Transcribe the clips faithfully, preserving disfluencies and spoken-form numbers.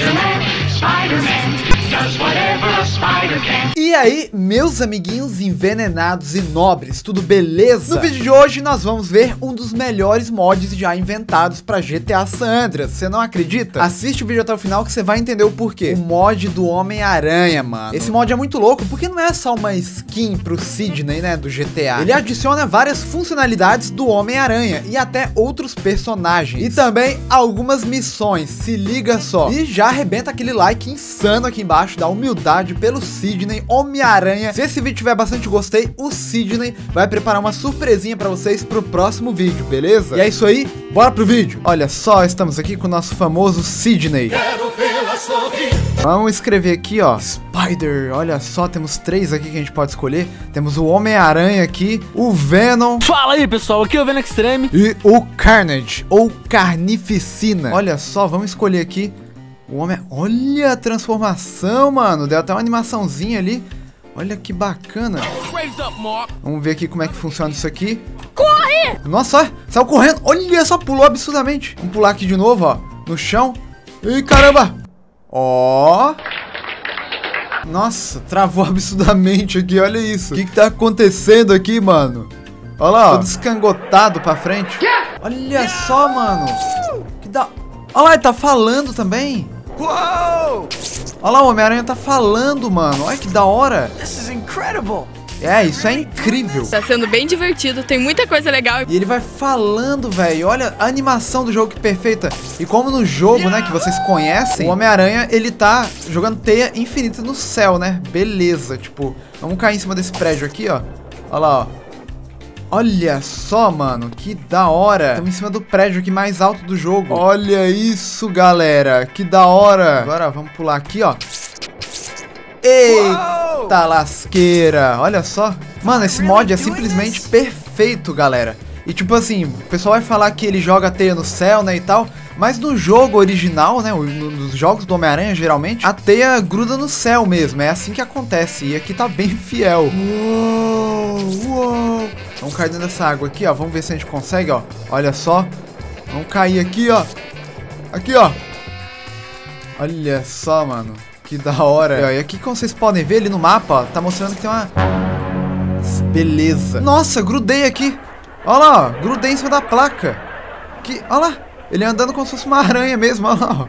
Spider-Man, Spider-Man does whatever a spider can. E aí, meus amiguinhos envenenados e nobres, tudo beleza? No vídeo de hoje nós vamos ver um dos melhores mods já inventados pra G T A San Andreas. Você não acredita? Assiste o vídeo até o final que você vai entender o porquê. O mod do Homem-Aranha, mano. Esse mod é muito louco porque não é só uma skin pro Sidney, né, do G T A. Ele adiciona várias funcionalidades do Homem-Aranha e até outros personagens. E também algumas missões, se liga só. E já arrebenta aquele like insano aqui embaixo da humildade pelo Sidney, Homem-Aranha. Se esse vídeo tiver bastante gostei, o Sidney vai preparar uma surpresinha pra vocês pro próximo vídeo, beleza? E é isso aí, bora pro vídeo. Olha só, estamos aqui com o nosso famoso Sidney. Quero vê-la sorrir. Vamos escrever aqui, ó, Spider. Olha só, temos três aqui que a gente pode escolher. Temos o Homem-Aranha aqui, o Venom. Fala aí, pessoal, aqui é o Venom Extreme. E o Carnage, ou Carnificina. Olha só, vamos escolher aqui o Homem... Olha a transformação, mano. Deu até uma animaçãozinha ali. Olha que bacana. Vamos ver aqui como é que funciona isso aqui. Corre! Nossa, saiu correndo. Olha só, pulou absurdamente. Vamos pular aqui de novo, ó, no chão. Ih, caramba. Ó. Nossa, travou absurdamente aqui, olha isso. O que que tá acontecendo aqui, mano? Olha lá, ó, todo escangotado pra frente. Olha só, mano. Que da... Olha lá, ele tá falando também. Uou! Olha lá, o Homem-Aranha tá falando, mano. Olha que da hora. This is incredible. É, isso é incrível. Tá sendo bem divertido, tem muita coisa legal. E ele vai falando, velho. Olha a animação do jogo, que perfeita. E como no jogo, né, que vocês conhecem, o Homem-Aranha, ele tá jogando teia infinita no céu, né? Beleza, tipo, vamos cair em cima desse prédio aqui, ó. Olha lá, ó. Olha só, mano, que da hora. Estamos em cima do prédio aqui mais alto do jogo. Olha isso, galera. Que da hora. Agora, vamos pular aqui, ó. Eita lasqueira. Olha só. Mano, esse mod é simplesmente perfeito, galera. E tipo assim, o pessoal vai falar que ele joga teia no céu, né, e tal. Mas no jogo original, né, nos jogos do Homem-Aranha, geralmente, a teia gruda no céu mesmo. É assim que acontece. E aqui tá bem fiel. Uou, uou. Vamos cair dentro dessa água aqui, ó. Vamos ver se a gente consegue, ó. Olha só. Vamos cair aqui, ó. Aqui, ó. Olha só, mano. Que da hora. E aqui, como vocês podem ver ali no mapa, ó, tá mostrando que tem uma... Beleza. Nossa, grudei aqui. Olha lá, ó. Grudei em cima da placa. Que... Olha lá. Ele andando como se fosse uma aranha mesmo. Olha lá, ó.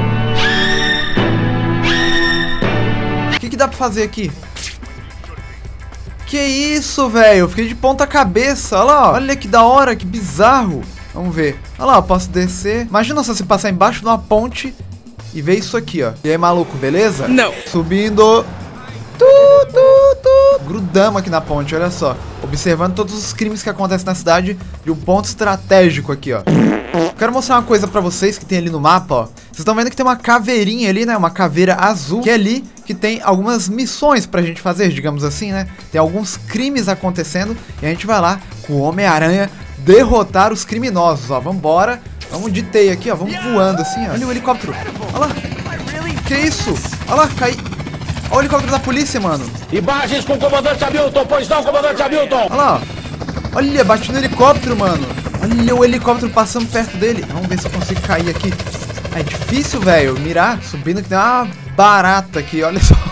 O que que dá pra fazer aqui? Que isso, velho? Eu fiquei de ponta cabeça. Olha lá, ó. Olha que da hora, que bizarro. Vamos ver. Olha lá, eu posso descer. Imagina só você passar embaixo de uma ponte e ver isso aqui, ó. E aí, maluco, beleza? Não. Subindo. Tu, tu, tu. Grudamos aqui na ponte, olha só. Observando todos os crimes que acontecem na cidade de um ponto estratégico aqui, ó. Quero mostrar uma coisa pra vocês que tem ali no mapa, ó. Vocês estão vendo que tem uma caveirinha ali, né? Uma caveira azul. Que é ali que tem algumas missões pra gente fazer, digamos assim, né? Tem alguns crimes acontecendo e a gente vai lá com o Homem-Aranha derrotar os criminosos, ó. Vambora. Vamos de teia aqui, ó. Vamos voando assim, ó. Olha o helicóptero. Olha lá. Que isso? Olha lá, cai. Olha o helicóptero da polícia, mano. Imagens com o comandante Hamilton, pois não, comandante Hamilton. Olha lá, ó. Olha, bati no helicóptero, mano. Olha o helicóptero passando perto dele. Vamos ver se eu consigo cair aqui. É difícil, velho, mirar. Subindo que tem uma barata aqui, olha só.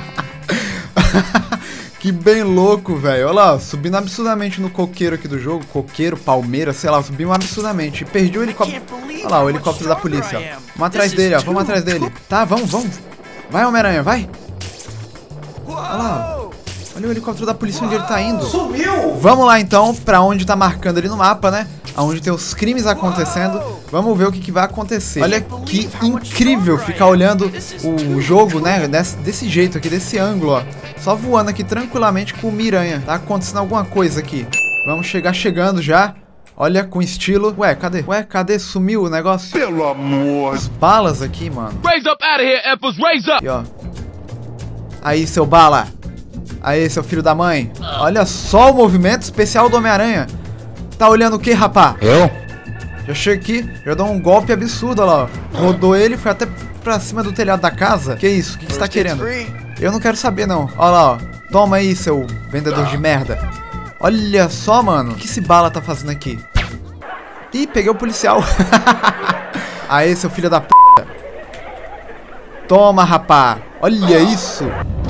Que bem louco, velho. Olha lá, subindo absurdamente no coqueiro aqui do jogo. Coqueiro, palmeira, sei lá, subimos absurdamente. Perdi o helicóptero. Olha lá, o helicóptero da polícia, ó. Vamos atrás dele, ó. Vamos atrás dele. Tá, vamos, vamos. Vai, Homem-Aranha, vai. Olha lá. Olha o helicóptero da polícia onde ele tá indo. Sumiu! Vamos lá então pra onde tá marcando ali no mapa, né? Onde tem os crimes acontecendo. Vamos ver o que, que vai acontecer. Olha que incrível ficar olhando o jogo, né? Desse, desse jeito aqui, desse ângulo, ó. Só voando aqui tranquilamente com o Miranha. Tá acontecendo alguma coisa aqui. Vamos chegar chegando já. Olha, com estilo. Ué, cadê? Ué, cadê? Sumiu o negócio? Pelo amor. As balas aqui, mano. Raise up out of here, Apples, raise up! Aqui, ó. Aí, seu bala. Aí, seu filho da mãe. Olha só o movimento especial do Homem-Aranha. Tá olhando o que, rapá? Eu? Já chega aqui, já dá um golpe absurdo, olha lá, ó. Rodou ele, foi até pra cima do telhado da casa. Que isso? O que, que você tá querendo? Eu não quero saber, não. Olha lá, ó. Toma aí, seu vendedor de merda. Olha só, mano. O que esse bala tá fazendo aqui? Ih, peguei o policial. Aê, seu filho da p... Toma, rapá. Olha isso.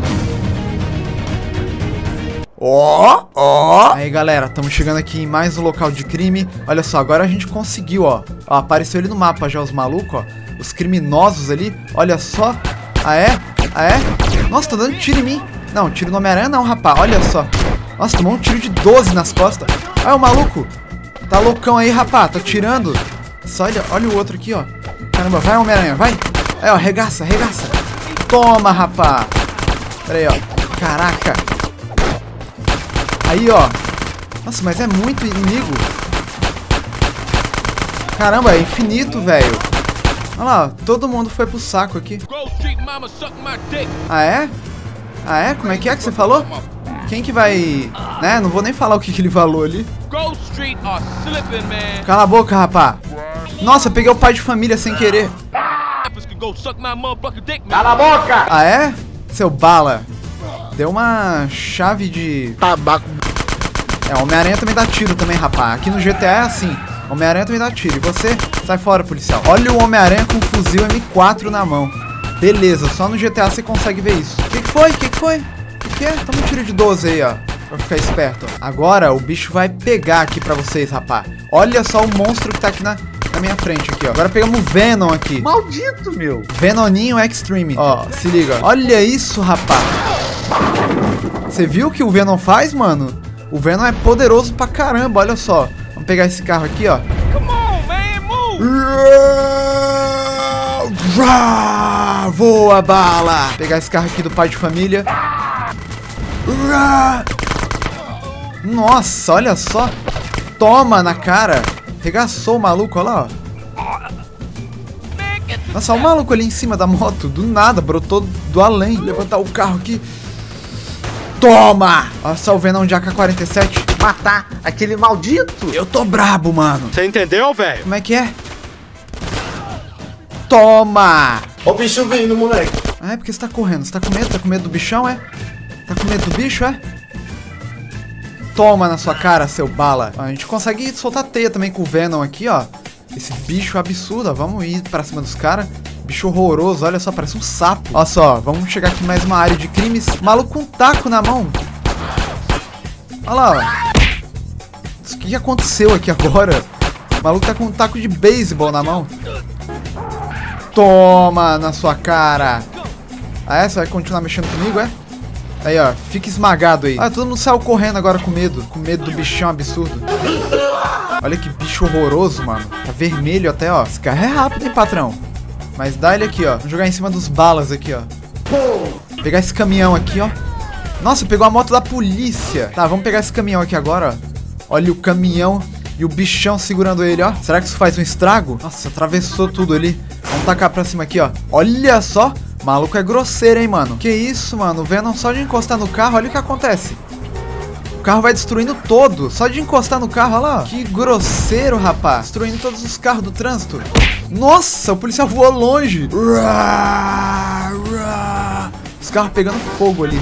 Ó, ó. Aí, galera, estamos chegando aqui em mais um local de crime. Olha só, agora a gente conseguiu, ó. Ó, apareceu ali no mapa já os malucos, ó. Os criminosos ali. Olha só. Ah, é? Ah, é? Nossa, tá dando tiro em mim. Não, tiro no Homem-Aranha não, rapá. Olha só. Nossa, tomou um tiro de doze nas costas. Olha o maluco. Tá loucão aí, rapá. Tá tirando. Só olha, olha o outro aqui, ó. Caramba, vai, Homem-Aranha, vai. Aí, ó, regaça, regaça. Toma, rapá. Pera aí, ó. Caraca. Aí, ó. Nossa, mas é muito inimigo. Caramba, é infinito, velho. Olha lá, todo mundo foi pro saco aqui. Ah, é? Ah, é? Como é que é que você falou? Quem que vai... Né, não vou nem falar o que, que ele falou ali. Cala a boca, rapá. Nossa, peguei o pai de família sem querer. Cala a boca! Ah, é? Seu bala. Deu uma chave de... Tabaco. É, o Homem-Aranha também dá tiro também, rapá. Aqui no G T A é assim. Homem-Aranha também dá tiro. E você, sai fora, policial. Olha o Homem-Aranha com um fuzil M quatro na mão. Beleza, só no G T A você consegue ver isso. O que, que foi? O que, que foi? O que, que é? Toma um tiro de doze aí, ó. Pra ficar esperto. Agora o bicho vai pegar aqui pra vocês, rapá. Olha só o monstro que tá aqui na, na minha frente aqui, ó. Agora pegamos o Venom aqui. Maldito, meu. Venoninho Extreme. Ó, se liga. Olha isso, rapá. Você viu o que o Venom faz, mano? O Venom é poderoso pra caramba, olha só. Vamos pegar esse carro aqui, ó. Come on, man, move! Voa, bala! Vou pegar esse carro aqui do pai de família. Nossa, olha só. Toma na cara. Regaçou o maluco, olha lá, ó. Nossa, olha o maluco ali em cima da moto. Do nada, brotou do além. Levantar o carro aqui. Toma! Olha só o Venom de A K quarenta e sete. Matar aquele maldito. Eu tô brabo, mano. Você entendeu, velho? Como é que é? Toma! Ó o bicho vindo, moleque. Ah, é porque você tá correndo. Você tá com medo? Tá com medo do bichão, é? Tá com medo do bicho, é? Toma na sua cara, seu bala. A gente consegue soltar teia também com o Venom aqui, ó. Esse bicho absurdo, ó. Vamos ir pra cima dos caras. Bicho horroroso, olha só, parece um sapo. Olha só, vamos chegar aqui em mais uma área de crimes. Maluco com um taco na mão. Olha lá, ó. O que aconteceu aqui agora? O maluco tá com um taco de beisebol na mão. Toma na sua cara. Ah, é? Você vai continuar mexendo comigo, é? Aí, ó, fica esmagado aí. Ah, todo mundo saiu correndo agora com medo. Com medo do bichão absurdo. Olha que bicho horroroso, mano. Tá vermelho até, ó. Esse carro é rápido, hein, patrão? Mas dá ele aqui, ó. Vamos jogar em cima dos balas aqui, ó. Pegar esse caminhão aqui, ó. Nossa, pegou a moto da polícia. Tá, vamos pegar esse caminhão aqui agora, ó. Olha o caminhão e o bichão segurando ele, ó. Será que isso faz um estrago? Nossa, atravessou tudo ali. Vamos tacar pra cima aqui, ó. Olha só. O maluco é grosseiro, hein, mano. Que isso, mano. O Venom só de encostar no carro, olha o que acontece. O carro vai destruindo todo. Só de encostar no carro, olha lá. Que grosseiro, rapaz. Destruindo todos os carros do trânsito. Nossa, o policial voou longe. Os carros pegando fogo ali.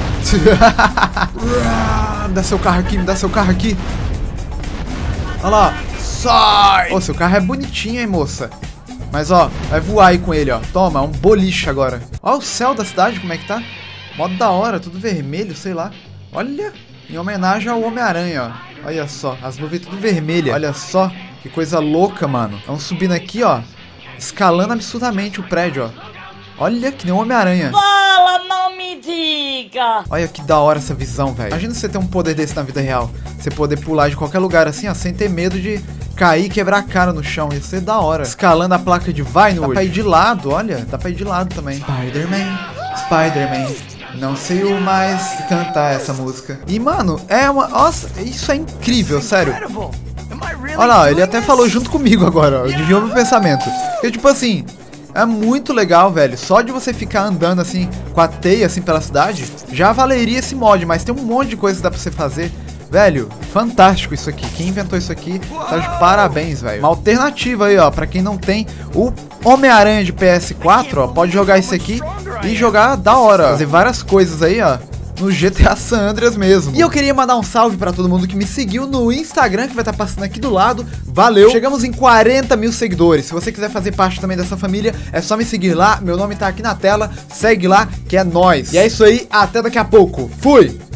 Me dá seu carro aqui, me dá seu carro aqui. Olha lá. Sai! Ô, seu carro é bonitinho, hein, moça. Mas, ó, vai voar aí com ele, ó. Toma, um boliche agora. Olha o céu da cidade, como é que tá. Modo da hora, tudo vermelho, sei lá. Olha, em homenagem ao Homem-Aranha, ó. Olha só, as nuvens tudo vermelhas. Olha só, que coisa louca, mano. Vamos subindo aqui, ó. Escalando absurdamente o prédio, ó. Olha, que nem o Homem-Aranha. Fala, não me diga. Olha que da hora essa visão, velho. Imagina você ter um poder desse na vida real. Você poder pular de qualquer lugar assim, ó, sem ter medo de cair e quebrar a cara no chão. Ia ser da hora. Escalando a placa de Vinewood. Dá pra ir de lado, olha. Dá pra ir de lado também. Spider-Man, Spider-Man. Não sei o mais cantar essa música. E, mano, é uma... Nossa, isso é incrível, sério. Olha lá, ele até falou junto comigo agora, ó. Desviou meu pensamento. Porque, tipo assim... É muito legal, velho. Só de você ficar andando assim, com a teia assim pela cidade, já valeria esse mod. Mas tem um monte de coisa que dá pra você fazer. Velho, fantástico isso aqui. Quem inventou isso aqui, tá de parabéns, velho. Uma alternativa aí, ó, pra quem não tem o Homem-Aranha de P S quatro, ó, pode jogar isso aqui e jogar da hora. Fazer várias coisas aí, ó. no G T A San Andreas mesmo. E eu queria mandar um salve pra todo mundo que me seguiu no Instagram, que vai estar passando aqui do lado. Valeu! Chegamos em quarenta mil seguidores. Se você quiser fazer parte também dessa família, é só me seguir lá. Meu nome tá aqui na tela. Segue lá, que é nóis. E é isso aí, até daqui a pouco. Fui!